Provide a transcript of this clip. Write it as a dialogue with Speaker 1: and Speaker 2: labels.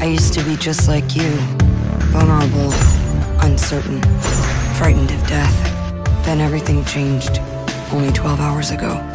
Speaker 1: I used to be just like you, vulnerable, uncertain, frightened of death. Then everything changed, only 12 hours ago.